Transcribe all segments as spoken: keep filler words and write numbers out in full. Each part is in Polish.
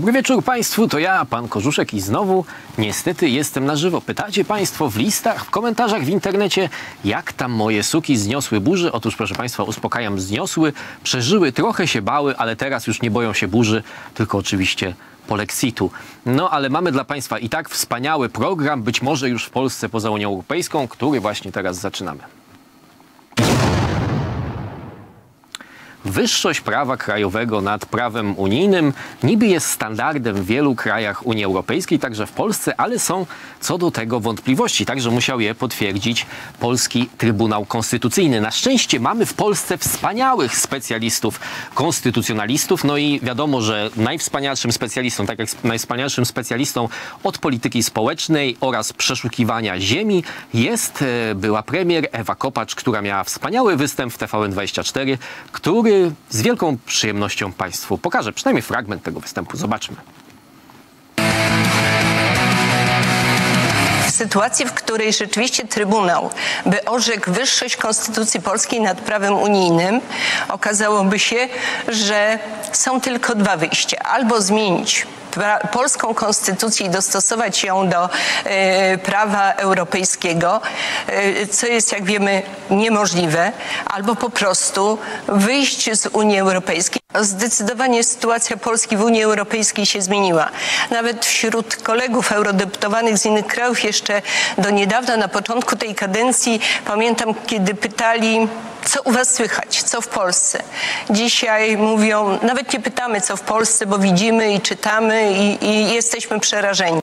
Dobry wieczór Państwu, to ja, Pan Korzuszek i znowu niestety jestem na żywo. Pytacie Państwo w listach, w komentarzach w internecie, jak tam moje suki zniosły burzy. Otóż proszę Państwa, uspokajam, zniosły, przeżyły, trochę się bały, ale teraz już nie boją się burzy, tylko oczywiście polexitu. No ale mamy dla Państwa i tak wspaniały program, być może już w Polsce poza Unią Europejską, który właśnie teraz zaczynamy. Wyższość prawa krajowego nad prawem unijnym niby jest standardem w wielu krajach Unii Europejskiej, także w Polsce, ale są co do tego wątpliwości. Także musiał je potwierdzić polski Trybunał Konstytucyjny. Na szczęście mamy w Polsce wspaniałych specjalistów, konstytucjonalistów. No i wiadomo, że najwspanialszym specjalistą, tak jak najwspanialszym specjalistą od polityki społecznej oraz przeszukiwania ziemi jest była premier Ewa Kopacz, która miała wspaniały występ w T V N dwadzieścia cztery, który z wielką przyjemnością Państwu pokażę. Przynajmniej fragment tego występu. Zobaczmy. W sytuacji, w której rzeczywiście Trybunał by orzekł wyższość Konstytucji Polskiej nad prawem unijnym, okazałoby się, że są tylko dwa wyjścia. Albo zmienić polską konstytucję i dostosować ją do y, prawa europejskiego, y, co jest, jak wiemy, niemożliwe, albo po prostu wyjść z Unii Europejskiej. Zdecydowanie sytuacja Polski w Unii Europejskiej się zmieniła. Nawet wśród kolegów eurodeputowanych z innych krajów jeszcze do niedawna, na początku tej kadencji, pamiętam, kiedy pytali, co u was słychać, co w Polsce. Dzisiaj mówią, nawet nie pytamy, co w Polsce, bo widzimy i czytamy i, i jesteśmy przerażeni.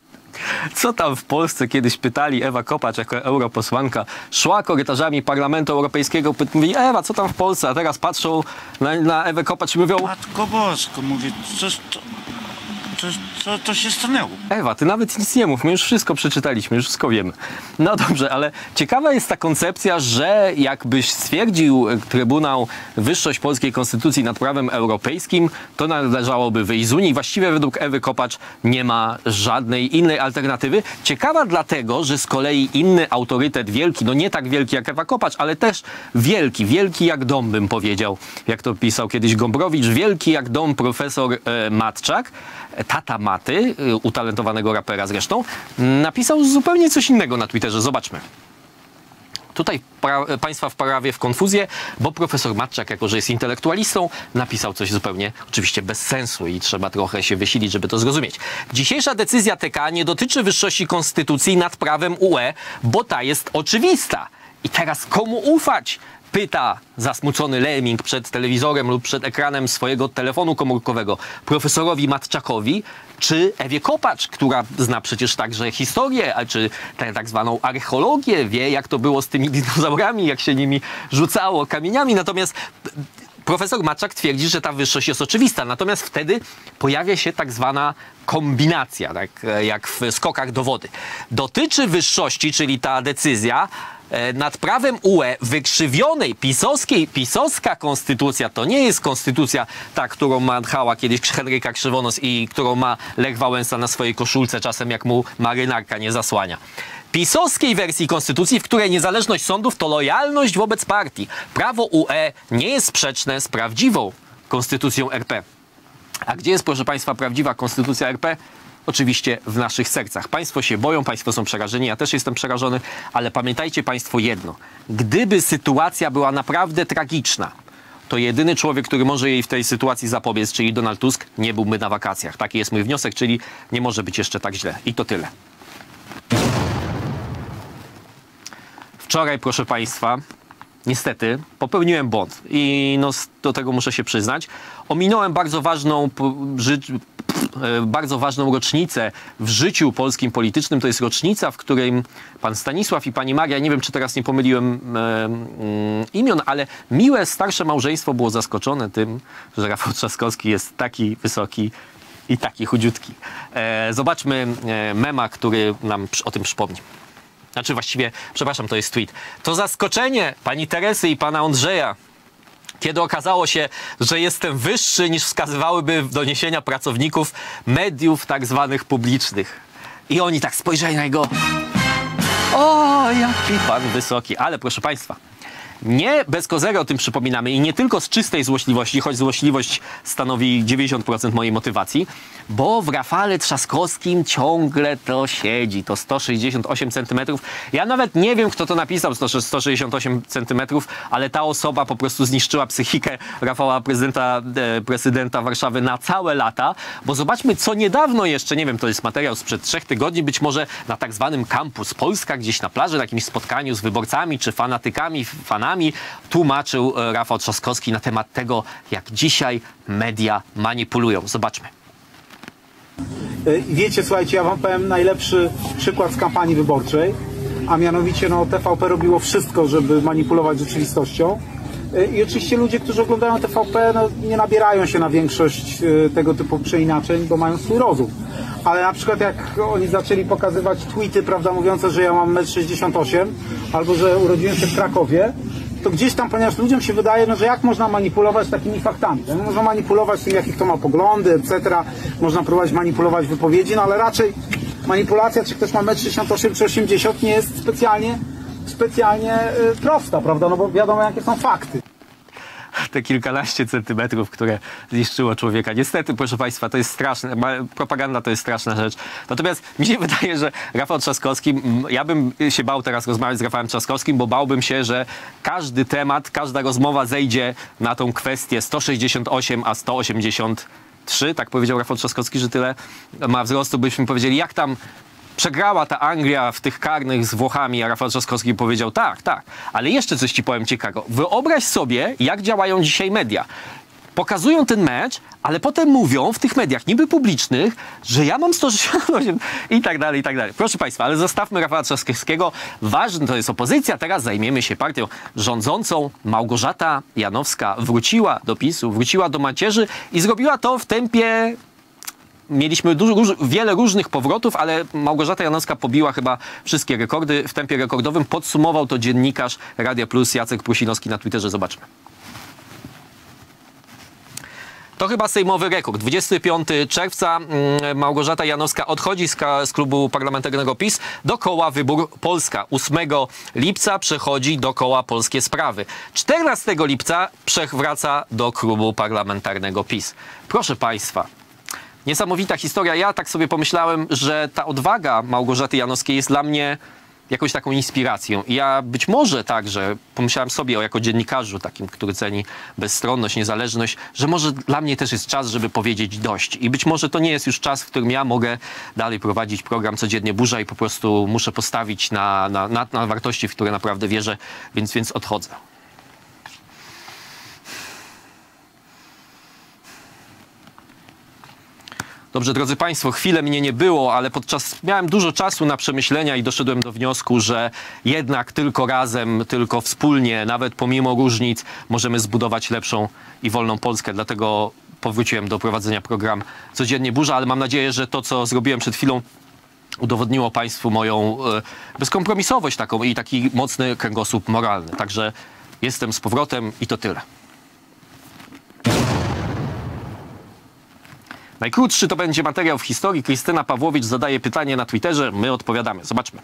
Co tam w Polsce? Kiedyś pytali, Ewa Kopacz jako europosłanka szła korytarzami Parlamentu Europejskiego, mówi, Ewa, co tam w Polsce? A teraz patrzą na, na Ewę Kopacz i mówią, Matko Bosko, mówię, coś to, to, to, to się stanęło. Ewa, ty nawet nic nie mów, my już wszystko przeczytaliśmy, już wszystko wiemy. No dobrze, ale ciekawa jest ta koncepcja, że jakbyś stwierdził Trybunał wyższość polskiej konstytucji nad prawem europejskim, to należałoby wyjść z Unii. Właściwie według Ewy Kopacz nie ma żadnej innej alternatywy. Ciekawa dlatego, że z kolei inny autorytet wielki, no nie tak wielki jak Ewa Kopacz, ale też wielki, wielki jak dom, bym powiedział, jak to pisał kiedyś Gombrowicz, wielki jak dom profesor e, Matczak, tata Maty, utalentowanego rapera zresztą, napisał zupełnie coś innego na Twitterze. Zobaczmy. Tutaj pra- Państwa wprawię w konfuzję, bo profesor Matczak, jako że jest intelektualistą, napisał coś zupełnie, oczywiście bez sensu i trzeba trochę się wysilić, żeby to zrozumieć. Dzisiejsza decyzja T K nie dotyczy wyższości konstytucji nad prawem U E, bo ta jest oczywista. I teraz komu ufać? Pyta zasmucony lemming przed telewizorem lub przed ekranem swojego telefonu komórkowego profesorowi Matczakowi, czy Ewie Kopacz, która zna przecież także historię, a czy tę tak zwaną archeologię, wie jak to było z tymi dinozaurami, jak się nimi rzucało kamieniami. Natomiast profesor Matczak twierdzi, że ta wyższość jest oczywista. Natomiast wtedy pojawia się tak zwana kombinacja, tak jak w skokach do wody. Dotyczy wyższości, czyli ta decyzja, nad prawem U E wykrzywionej, pisowskiej, pisowska konstytucja to nie jest konstytucja ta, którą machała kiedyś Henryka Krzywonos i którą ma Lech Wałęsa na swojej koszulce, czasem jak mu marynarka nie zasłania. Pisowskiej wersji konstytucji, w której niezależność sądów to lojalność wobec partii. Prawo U E nie jest sprzeczne z prawdziwą konstytucją R P. A gdzie jest, proszę Państwa, prawdziwa konstytucja R P? Oczywiście w naszych sercach. Państwo się boją, Państwo są przerażeni, ja też jestem przerażony, ale pamiętajcie Państwo jedno. Gdyby sytuacja była naprawdę tragiczna, to jedyny człowiek, który może jej w tej sytuacji zapobiec, czyli Donald Tusk, nie byłby na wakacjach. Taki jest mój wniosek, czyli nie może być jeszcze tak źle. I to tyle. Wczoraj, proszę Państwa, niestety popełniłem błąd i no, do tego muszę się przyznać. Ominąłem bardzo ważną bardzo ważną rocznicę w życiu polskim politycznym. To jest rocznica, w której pan Stanisław i pani Maria, nie wiem, czy teraz nie pomyliłem e, e, imion, ale miłe starsze małżeństwo było zaskoczone tym, że Rafał Trzaskowski jest taki wysoki i taki chudziutki. E, zobaczmy e, mema, który nam o tym przypomni. Znaczy właściwie, przepraszam, to jest tweet. To zaskoczenie pani Teresy i pana Andrzeja, kiedy okazało się, że jestem wyższy niż wskazywałyby doniesienia pracowników mediów tak zwanych publicznych. I oni tak spojrzeli na niego. O, jaki pan wysoki. Ale proszę Państwa, Nie bez kozery o tym przypominamy i nie tylko z czystej złośliwości, choć złośliwość stanowi dziewięćdziesiąt procent mojej motywacji, bo w Rafale Trzaskowskim ciągle to siedzi, to sto sześćdziesiąt osiem centymetrów. Ja nawet nie wiem, kto to napisał, sto sześćdziesiąt osiem centymetrów, ale ta osoba po prostu zniszczyła psychikę Rafała, prezydenta, e, prezydenta Warszawy na całe lata, bo zobaczmy, co niedawno jeszcze, nie wiem, to jest materiał sprzed trzech tygodni, być może na tak zwanym Campus Polska, gdzieś na plaży, na jakimś spotkaniu z wyborcami czy fanatykami, fanami, tłumaczył Rafał Trzaskowski na temat tego, jak dzisiaj media manipulują. Zobaczmy. Wiecie, słuchajcie, ja wam powiem najlepszy przykład z kampanii wyborczej, a mianowicie no, T V P robiło wszystko, żeby manipulować rzeczywistością. I oczywiście ludzie, którzy oglądają T V P, no, nie nabierają się na większość tego typu przeinaczeń, bo mają swój rozum. Ale na przykład jak oni zaczęli pokazywać tweety, prawda, mówiące, że ja mam metr sześćdziesiąt osiem albo że urodziłem się w Krakowie, to gdzieś tam, ponieważ ludziom się wydaje, no, że jak można manipulować takimi faktami. No, można manipulować tym, jakie kto ma poglądy, et cetera. Można próbować manipulować wypowiedzi, no ale raczej manipulacja, czy ktoś ma metr sześćdziesiąt osiem czy osiemdziesiąt, nie jest specjalnie, specjalnie y, prosta, prawda, no bo wiadomo, jakie są fakty. Te kilkanaście centymetrów, które zniszczyło człowieka. Niestety, proszę Państwa, to jest straszne. Propaganda to jest straszna rzecz. Natomiast mi się wydaje, że Rafał Trzaskowski, ja bym się bał teraz rozmawiać z Rafałem Trzaskowskim, bo bałbym się, że każdy temat, każda rozmowa zejdzie na tą kwestię sto sześćdziesiąt osiem a sto osiemdziesiąt trzy. Tak powiedział Rafał Trzaskowski, że tyle ma wzrostu. Byśmy powiedzieli, jak tam przegrała ta Anglia w tych karnych z Włochami, a Rafał Trzaskowski powiedział tak, tak. Ale jeszcze coś ci powiem ciekawego. Wyobraź sobie, jak działają dzisiaj media. Pokazują ten mecz, ale potem mówią w tych mediach niby publicznych, że ja mam sto sześćdziesiąt osiem i tak dalej, i tak dalej. Proszę Państwa, ale zostawmy Rafała Trzaskowskiego. Ważne to jest opozycja. Teraz zajmiemy się partią rządzącą. Małgorzata Janowska wróciła do PiSu, wróciła do macierzy i zrobiła to w tempie... Mieliśmy dużo, róż, wiele różnych powrotów, ale Małgorzata Janowska pobiła chyba wszystkie rekordy w tempie rekordowym. Podsumował to dziennikarz Radia Plus Jacek Prusinowski na Twitterze. Zobaczmy. To chyba sejmowy rekord. dwudziestego piątego czerwca Małgorzata Janowska odchodzi z, z klubu parlamentarnego PiS do koła Wybór Polska. ósmego lipca przechodzi do koła Polskie Sprawy. czternastego lipca wraca do klubu parlamentarnego PiS. Proszę Państwa, niesamowita historia. Ja tak sobie pomyślałem, że ta odwaga Małgorzaty Janowskiej jest dla mnie jakąś taką inspiracją. I ja być może także pomyślałem sobie o jako dziennikarzu takim, który ceni bezstronność, niezależność, że może dla mnie też jest czas, żeby powiedzieć dość. I być może to nie jest już czas, w którym ja mogę dalej prowadzić program Codziennie Burza i po prostu muszę postawić na, na, na, na wartości, w które naprawdę wierzę, więc, więc odchodzę. Dobrze, drodzy Państwo, chwilę mnie nie było, ale podczas miałem dużo czasu na przemyślenia i doszedłem do wniosku, że jednak tylko razem, tylko wspólnie, nawet pomimo różnic, możemy zbudować lepszą i wolną Polskę. Dlatego powróciłem do prowadzenia programu Codziennie Burza, ale mam nadzieję, że to, co zrobiłem przed chwilą, udowodniło Państwu moją e, bezkompromisowość taką i taki mocny kręgosłup moralny. Także jestem z powrotem i to tyle. Najkrótszy to będzie materiał w historii. Krystyna Pawłowicz zadaje pytanie na Twitterze. My odpowiadamy. Zobaczmy.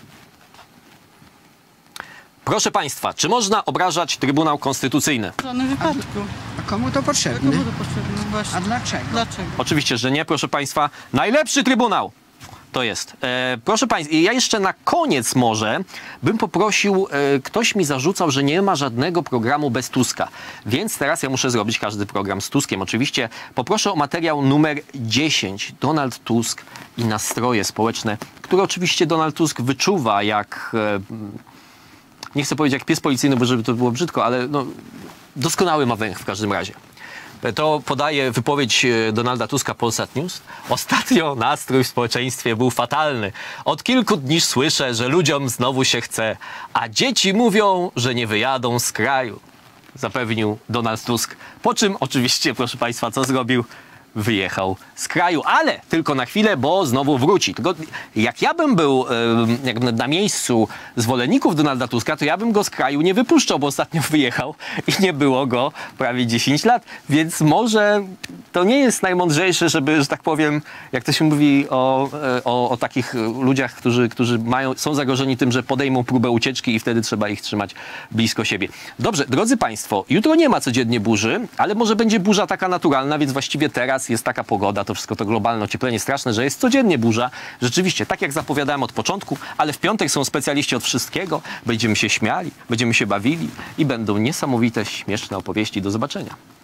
Proszę Państwa, czy można obrażać Trybunał Konstytucyjny? W żadnym wypadku. A komu to potrzebne? Komu to potrzebne? Właśnie. A dlaczego? Dlaczego? Oczywiście, że nie, proszę Państwa. Najlepszy Trybunał to jest. E, proszę Państwa, ja jeszcze na koniec może bym poprosił, e, ktoś mi zarzucał, że nie ma żadnego programu bez Tuska. Więc teraz ja muszę zrobić każdy program z Tuskiem. Oczywiście poproszę o materiał numer dziesięć. Donald Tusk i nastroje społeczne, które oczywiście Donald Tusk wyczuwa jak... E, nie chcę powiedzieć jak pies policyjny, bo żeby to było brzydko, ale no, doskonały ma węch w każdym razie. To podaje wypowiedź Donalda Tuska Polsat News. Ostatnio nastrój w społeczeństwie był fatalny. Od kilku dni słyszę, że ludziom znowu się chce, a dzieci mówią, że nie wyjadą z kraju. Zapewnił Donald Tusk. Po czym oczywiście, proszę Państwa, co zrobił? wyjechał z kraju, ale tylko na chwilę, bo znowu wróci. Tylko jak ja bym był e, jakby na miejscu zwolenników Donalda Tuska, to ja bym go z kraju nie wypuszczał, bo ostatnio wyjechał i nie było go prawie dziesięć lat, więc może to nie jest najmądrzejsze, żeby, że tak powiem, jak to się mówi o, o, o takich ludziach, którzy, którzy mają, są zagrożeni tym, że podejmą próbę ucieczki i wtedy trzeba ich trzymać blisko siebie. Dobrze, drodzy Państwo, jutro nie ma codziennie burzy, ale może będzie burza taka naturalna, więc właściwie teraz jest taka pogoda, to wszystko to globalne ocieplenie straszne, że jest codziennie burza. Rzeczywiście, tak jak zapowiadałem od początku, ale w piątek są specjaliści od wszystkiego. Będziemy się śmiali, będziemy się bawili i będą niesamowite, śmieszne opowieści. Do zobaczenia.